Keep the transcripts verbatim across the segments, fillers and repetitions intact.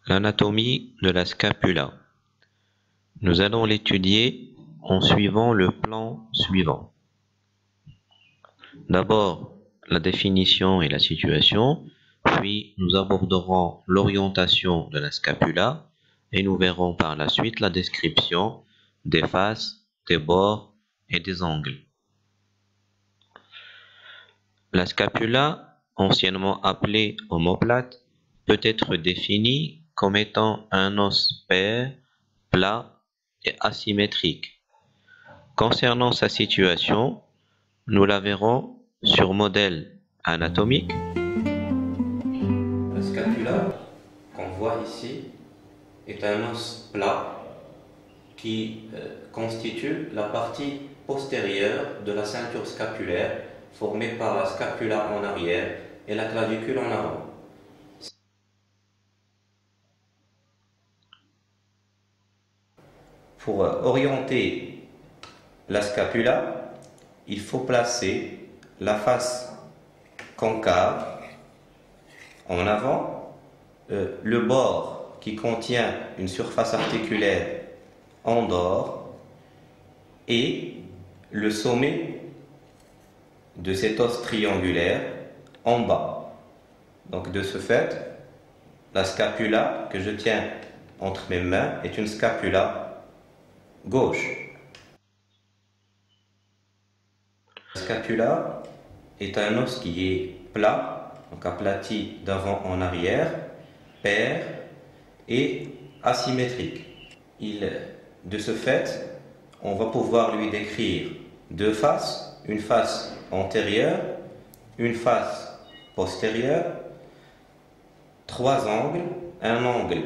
L'anatomie de la scapula. Nous allons l'étudier en suivant le plan suivant. D'abord, la définition et la situation, puis nous aborderons l'orientation de la scapula et nous verrons par la suite la description des faces, des bords et des angles. La scapula, anciennement appelée omoplate, peut être définie comme étant un os pair, plat et asymétrique. Concernant sa situation, nous la verrons sur modèle anatomique. La scapula, qu'on voit ici, est un os plat qui euh, constitue la partie postérieure de la ceinture scapulaire formée par la scapula en arrière et la clavicule en avant. Pour orienter la scapula, il faut placer la face concave en avant, euh, le bord qui contient une surface articulaire en dehors et le sommet de cet os triangulaire en bas. Donc de ce fait, la scapula que je tiens entre mes mains est une scapula gauche. La scapula est un os qui est plat, donc aplati d'avant en arrière, pair et asymétrique. Il, de ce fait, on va pouvoir lui décrire deux faces, une face antérieure, une face postérieure, trois angles, un angle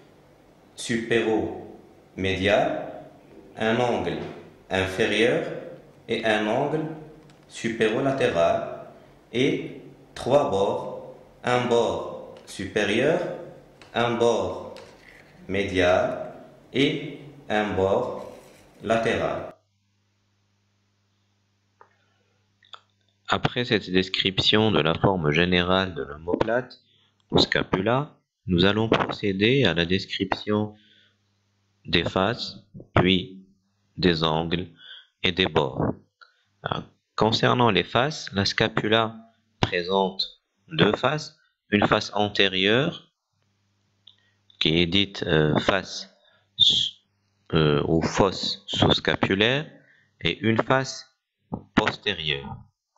supéro-médial, un angle inférieur et un angle supérolatéral et trois bords, un bord supérieur, un bord médial et un bord latéral. Après cette description de la forme générale de l'omoplate ou scapula, nous allons procéder à la description des faces, puis des angles et des bords. Alors, concernant les faces, la scapula présente deux faces, une face antérieure qui est dite euh, face euh, ou fosse sous-scapulaire et une face postérieure.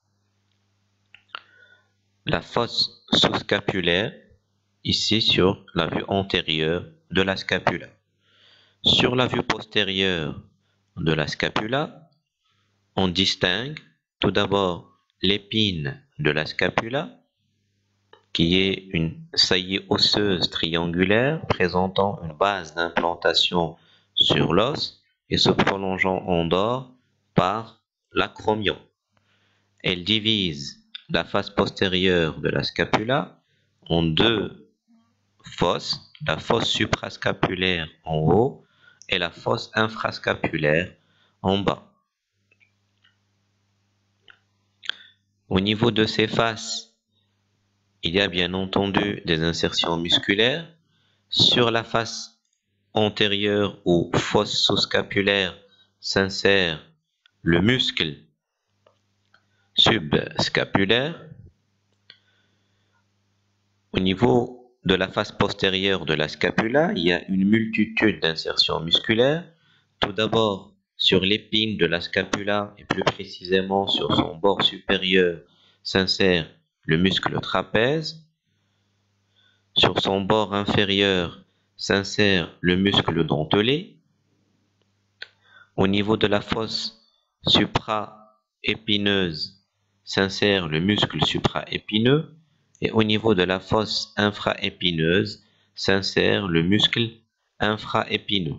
La fosse sous-scapulaire, ici sur la vue antérieure de la scapula. Sur la vue postérieure de la scapula, on distingue tout d'abord l'épine de la scapula, qui est une saillie osseuse triangulaire présentant une base d'implantation sur l'os et se prolongeant en dehors par l'acromion. Elle divise la face postérieure de la scapula en deux fosses, la fosse suprascapulaire en haut et la fosse infrascapulaire en bas. Au niveau de ces faces, il y a bien entendu des insertions musculaires. Sur la face antérieure ou fosse sous-scapulaire s'insère le muscle subscapulaire. Au niveau de la face postérieure de la scapula, il y a une multitude d'insertions musculaires. Tout d'abord, sur l'épine de la scapula, et plus précisément sur son bord supérieur, s'insère le muscle trapèze. Sur son bord inférieur, s'insère le muscle dentelé. Au niveau de la fosse supra-épineuse, s'insère le muscle supraépineux. Et au niveau de la fosse infraépineuse, s'insère le muscle infraépineux.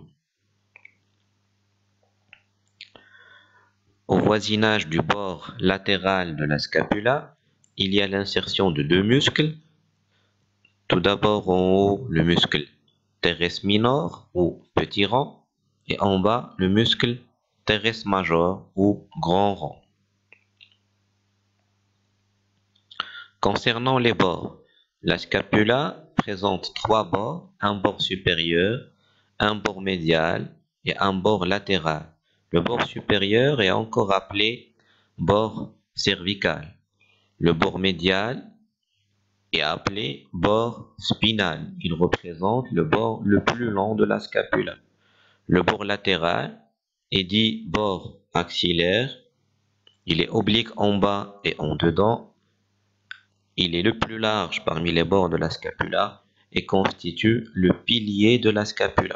Au voisinage du bord latéral de la scapula, il y a l'insertion de deux muscles. Tout d'abord en haut, le muscle teres minor ou petit rond, et en bas, le muscle teres major ou grand rond. Concernant les bords, La scapula présente trois bords, un bord supérieur, un bord médial et un bord latéral. Le bord supérieur est encore appelé bord cervical. Le bord médial est appelé bord spinal. Il représente le bord le plus long de la scapula. Le bord latéral est dit bord axillaire. Il est oblique en bas et en dedans. Il est le plus large parmi les bords de la scapula et constitue le pilier de la scapula.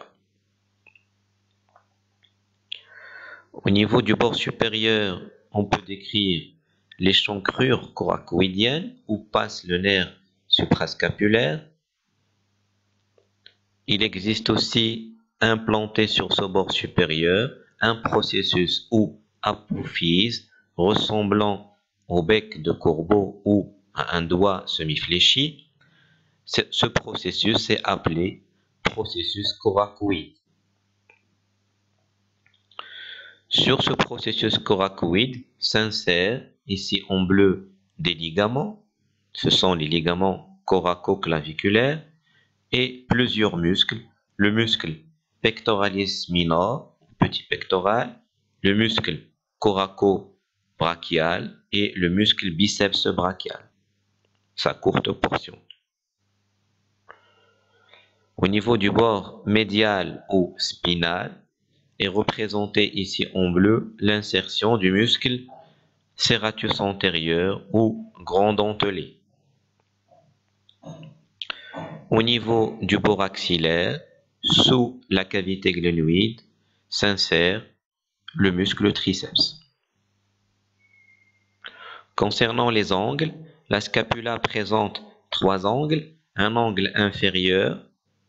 Au niveau du bord supérieur, on peut décrire l'échancrure coracoïdienne où passe le nerf suprascapulaire. Il existe aussi implanté sur ce bord supérieur un processus ou apophyse ressemblant au bec de corbeau ou à un doigt semi-fléchi. Ce processus est appelé processus coracoïde. Sur ce processus coracoïde s'insèrent, ici en bleu, des ligaments. Ce sont les ligaments coraco-claviculaires et plusieurs muscles. Le muscle pectoralis minor, petit pectoral, le muscle coraco-brachial et le muscle biceps brachial, sa courte portion. Au niveau du bord médial ou spinal, est représenté ici en bleu l'insertion du muscle serratus antérieur ou grand dentelé. Au niveau du bord axillaire, sous la cavité glénoïde, s'insère le muscle triceps. Concernant les angles, la scapula présente trois angles, un angle inférieur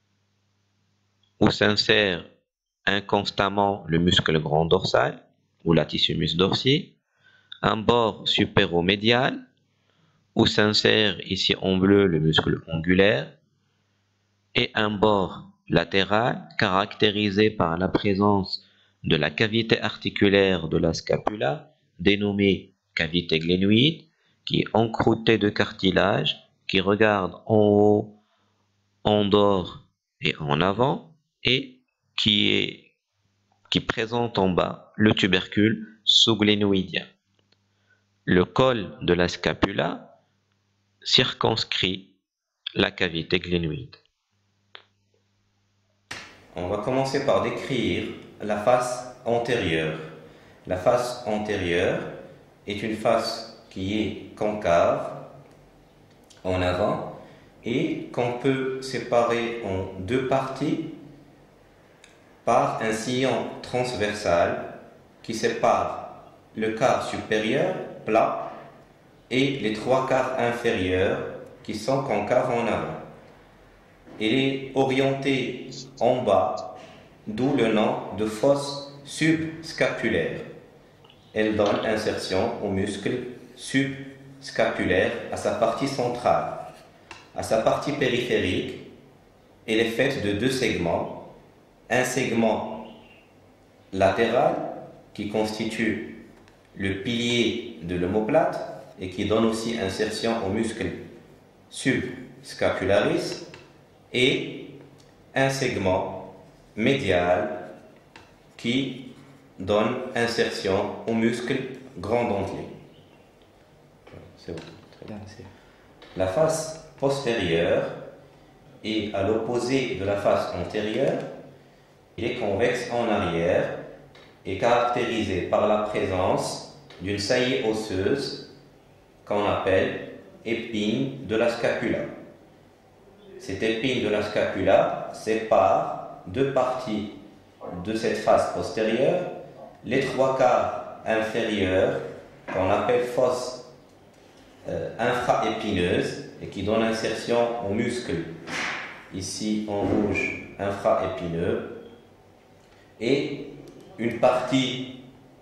où s'insère inconstamment le muscle grand dorsal ou latissimus dorsi, un bord supéromédial où s'insère ici en bleu le muscle ongulaire et un bord latéral caractérisé par la présence de la cavité articulaire de la scapula dénommée cavité glénoïde qui est encroûtée de cartilage qui regarde en haut, en dehors et en avant et qui, est, qui présente en bas le tubercule sous-glénoïdien. Le col de la scapula circonscrit la cavité glénoïde. On va commencer par décrire la face antérieure. La face antérieure est une face qui est concave en avant et qu'on peut séparer en deux parties par un sillon transversal qui sépare le quart supérieur plat et les trois quarts inférieurs qui sont concaves en avant. Elle est orientée en bas, d'où le nom de fosse subscapulaire. Elle donne insertion au muscle subscapulaire à sa partie centrale. À sa partie périphérique, elle est faite de deux segments. Un segment latéral qui constitue le pilier de l'omoplate et qui donne aussi insertion au muscle subscapularis et un segment médial qui donne insertion au muscle grand dentelé. C'est bon. Très bien. La face postérieure est à l'opposé de la face antérieure. Il est convexe en arrière et caractérisé par la présence d'une saillie osseuse qu'on appelle épine de la scapula. Cette épine de la scapula sépare deux parties de cette face postérieure, les trois quarts inférieurs qu'on appelle fosse euh, infraépineuse et qui donne insertion au muscle, ici en rouge, infraépineux, et une partie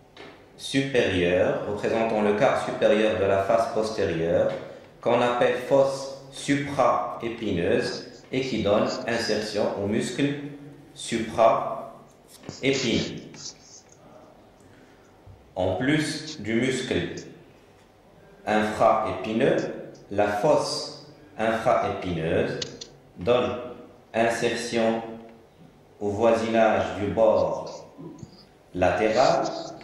supérieure représentant le quart supérieur de la face postérieure qu'on appelle fosse supraépineuse et qui donne insertion au muscle supraépineux. En plus du muscle infraépineux, la fosse infraépineuse, donne insertion au voisinage du bord latéral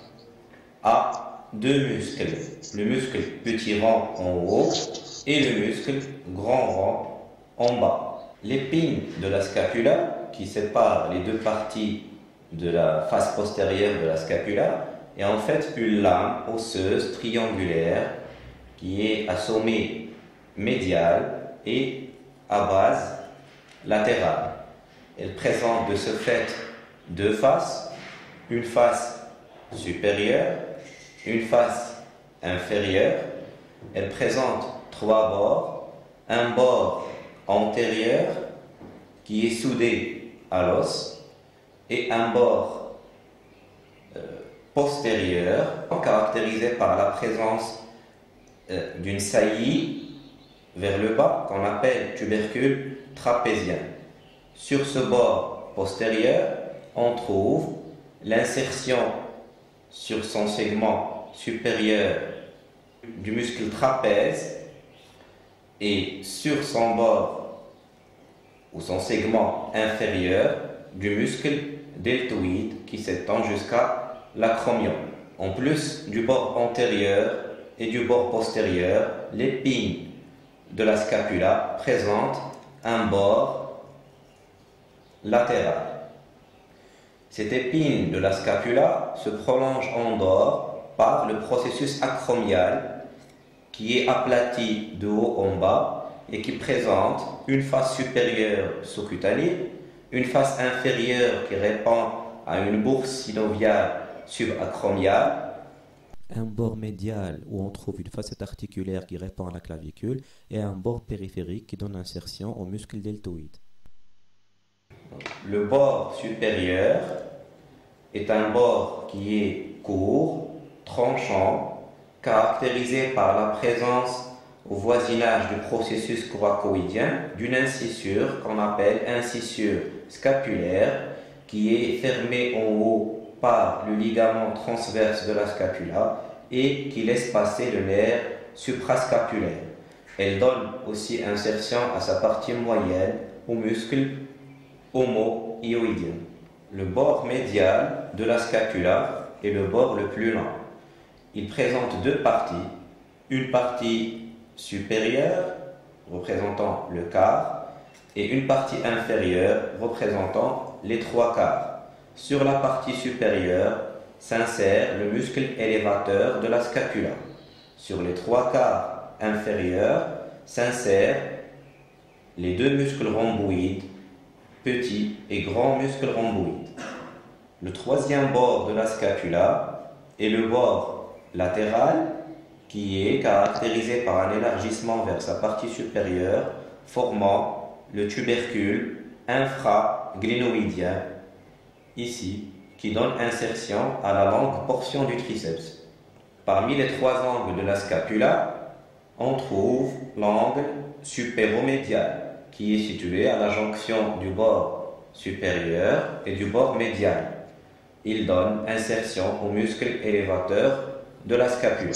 à deux muscles, le muscle petit rond en haut et le muscle grand rond en bas. L'épine de la scapula, qui sépare les deux parties de la face postérieure de la scapula, est en fait une lame osseuse triangulaire qui est à sommet médial et à base latérale. Elle présente de ce fait deux faces, une face supérieure, une face inférieure. Elle présente trois bords, un bord antérieur qui est soudé à l'os et un bord euh, postérieur caractérisé par la présence euh, d'une saillie vers le bas qu'on appelle tubercule trapézien. Sur ce bord postérieur, on trouve l'insertion sur son segment supérieur du muscle trapèze et sur son bord ou son segment inférieur du muscle deltoïde qui s'étend jusqu'à l'acromion. En plus du bord antérieur et du bord postérieur, l'épine de la scapula présente un bord latéral. Cette épine de la scapula se prolonge en dehors par le processus acromial qui est aplati de haut en bas et qui présente une face supérieure sous-cutanée, une face inférieure qui répond à une bourse synoviale subacromiale, un bord médial où on trouve une facette articulaire qui répond à la clavicule et un bord périphérique qui donne insertion au muscle deltoïde. Le bord supérieur est un bord qui est court, tranchant, caractérisé par la présence au voisinage du processus coracoïdien d'une incissure qu'on appelle incissure scapulaire qui est fermée en haut par le ligament transverse de la scapula et qui laisse passer le nerf suprascapulaire. Elle donne aussi insertion à sa partie moyenne au muscle homo-hyoïdien. Le bord médial de la scapula est le bord le plus lent. Il présente deux parties, une partie supérieure représentant le quart et une partie inférieure représentant les trois quarts. Sur la partie supérieure s'insère le muscle élévateur de la scapula. Sur les trois quarts inférieurs s'insèrent les deux muscles rhomboïdes, petit et grand muscle rhomboïde. Le troisième bord de la scapula est le bord latéral qui est caractérisé par un élargissement vers sa partie supérieure formant le tubercule infraglénoïdien ici qui donne insertion à la longue portion du triceps. Parmi les trois angles de la scapula, on trouve l'angle supéromédial qui est situé à la jonction du bord supérieur et du bord médial. Il donne insertion au muscle élévateur de la scapula.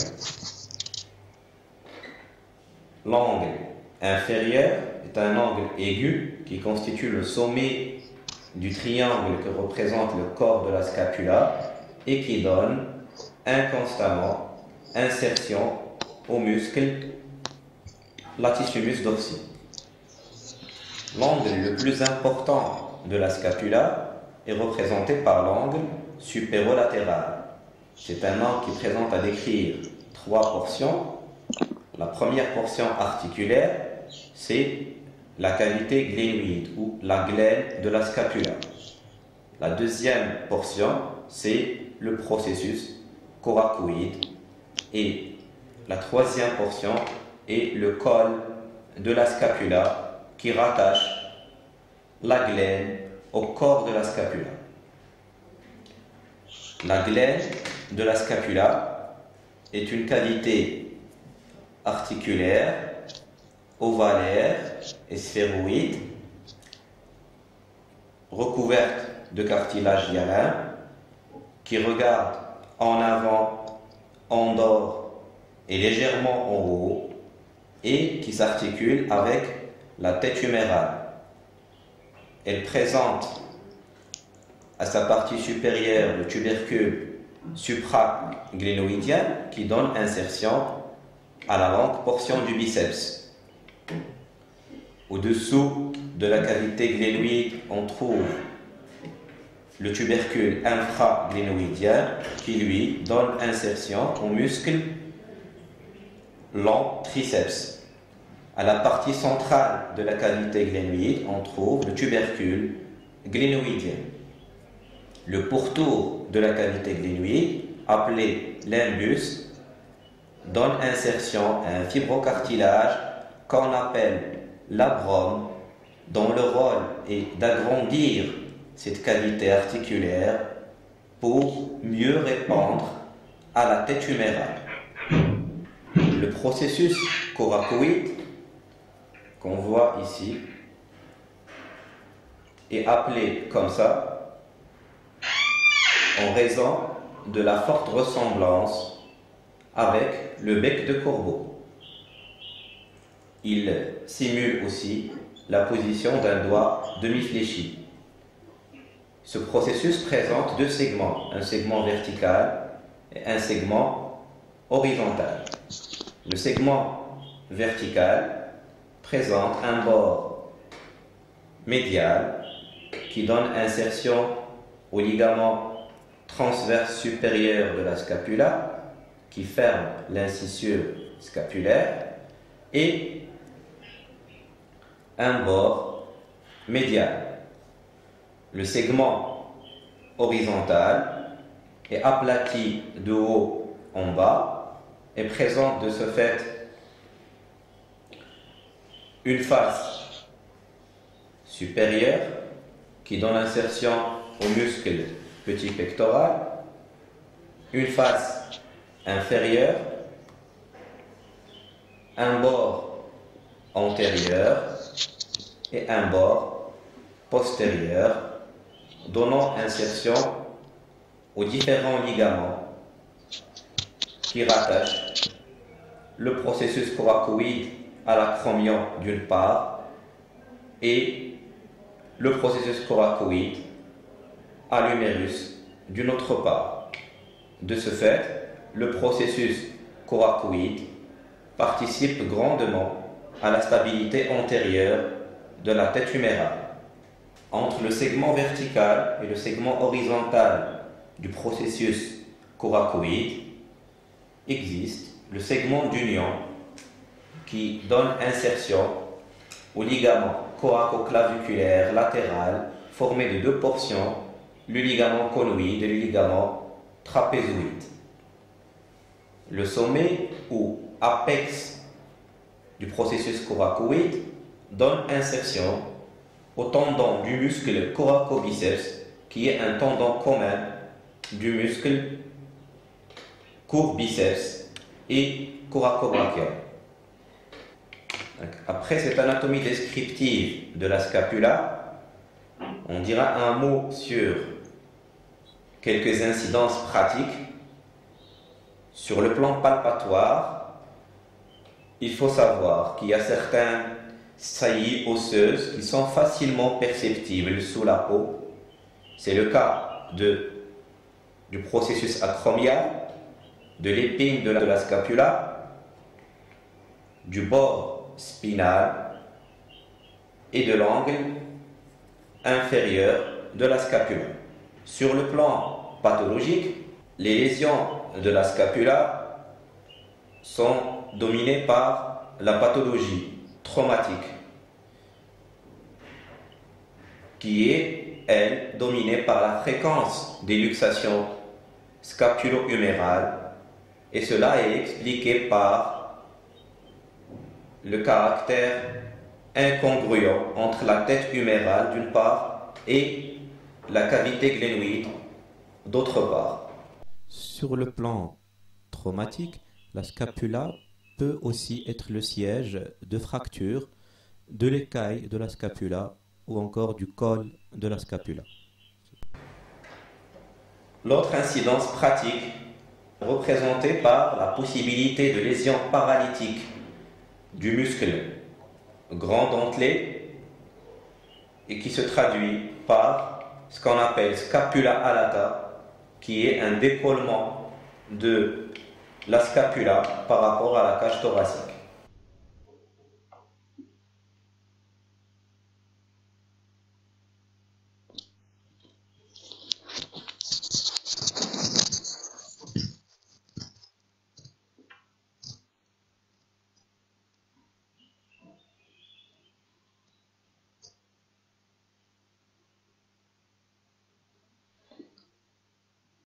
L'angle inférieur est un angle aigu qui constitue le sommet du triangle que représente le corps de la scapula et qui donne inconstamment insertion au muscle latissimus dorsi. L'angle le plus important de la scapula est représenté par l'angle supérolatéral. C'est un angle qui présente à décrire trois portions. La première portion articulaire, c'est la cavité glénoïde ou la glaine de la scapula. La deuxième portion, c'est le processus coracoïde. Et la troisième portion est le col de la scapula qui rattache la glaine au corps de la scapula. La glaine de la scapula est une cavité articulaire, ovalaire et sphéroïde, recouverte de cartilage hyalin, qui regarde en avant, en dehors et légèrement en haut, et qui s'articule avec la tête humérale. Elle présente à sa partie supérieure le tubercule supraglénoïdien qui donne insertion à la longue portion du biceps. Au-dessous de la cavité glénoïde, on trouve le tubercule infraglénoïdien qui lui donne insertion au muscle long triceps. À la partie centrale de la cavité glénoïde, on trouve le tubercule glénoïdien. Le pourtour de la cavité glénoïde, appelé limbus, donne insertion à un fibrocartilage qu'on appelle l'abrome, dont le rôle est d'agrandir cette cavité articulaire pour mieux répondre à la tête humérale. Le processus coracoïde qu'on voit ici est appelé comme ça en raison de la forte ressemblance avec le bec de corbeau. Il simule aussi la position d'un doigt demi-fléchi. Ce processus présente deux segments, un segment vertical et un segment horizontal. Le segment vertical présente un bord médial qui donne insertion au ligament transverse supérieur de la scapula qui ferme l'incisure scapulaire et un bord médial. Le segment horizontal est aplati de haut en bas et présente de ce fait une face supérieure qui donne insertion au muscle petit pectoral, une face inférieure, un bord antérieur et un bord postérieur, donnant insertion aux différents ligaments qui rattachent le processus coracoïde à l'acromion d'une part et le processus coracoïde à l'humérus d'une autre part. De ce fait, le processus coracoïde participe grandement à la stabilité antérieure de la tête humérale. Entre le segment vertical et le segment horizontal du processus coracoïde existe le segment d'union qui donne insertion au ligament coraco-claviculaire latéral formé de deux portions, le ligament conoïde et le ligament trapézoïde. Le sommet ou apex du processus coracoïde donne insertion au tendon du muscle coracobiceps qui est un tendon commun du muscle courbiceps et coracobrachial. Après cette anatomie descriptive de la scapula, on dira un mot sur quelques incidences pratiques. Sur le plan palpatoire, il faut savoir qu'il y a certaines saillies osseuses qui sont facilement perceptibles sous la peau. C'est le cas de, du processus acromial, de l'épine de la, de la scapula, du bord spinal et de l'angle inférieur de la scapula. Sur le plan pathologique, les lésions de la scapula sont dominées par la pathologie traumatique, qui est, elle, dominée par la fréquence des luxations scapulo-humérales, et cela est expliqué par le caractère incongruent entre la tête humérale d'une part et la cavité glénoïde d'autre part. Sur le plan traumatique, la scapula peut aussi être le siège de fractures de l'écaille de la scapula ou encore du col de la scapula. L'autre incidence pratique représentée par la possibilité de lésions paralytiques du muscle grand dentelé et qui se traduit par ce qu'on appelle scapula alata, qui est un décollement de la scapula par rapport à la cage thoracique.